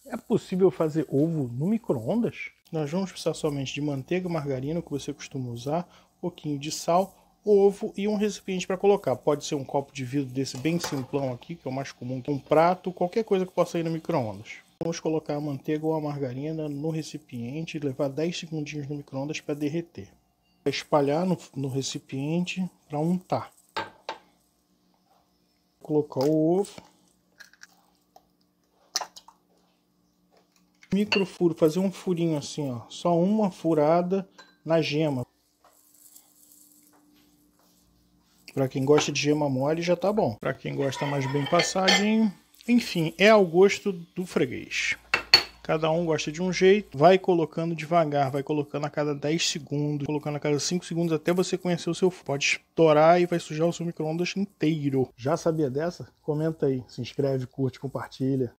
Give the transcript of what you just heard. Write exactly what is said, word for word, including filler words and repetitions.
É possível fazer ovo no micro-ondas? Nós vamos precisar somente de manteiga, margarina, que você costuma usar, um pouquinho de sal, ovo e um recipiente para colocar. Pode ser um copo de vidro desse bem simplão aqui, que é o mais comum, um prato, qualquer coisa que possa ir no micro-ondas. Vamos colocar a manteiga ou a margarina no recipiente e levar dez segundinhos no micro-ondas para derreter. Espalhar no, no recipiente para untar. Colocar o ovo. Microfuro, fazer um furinho assim, ó, só uma furada na gema. Para quem gosta de gema mole já tá bom. Para quem gosta mais bem passadinho, enfim, é ao gosto do freguês. Cada um gosta de um jeito, vai colocando devagar, vai colocando a cada dez segundos, colocando a cada cinco segundos até você conhecer o seu. Pode estourar e vai sujar o seu micro-ondas inteiro. Já sabia dessa? Comenta aí, se inscreve, curte, compartilha.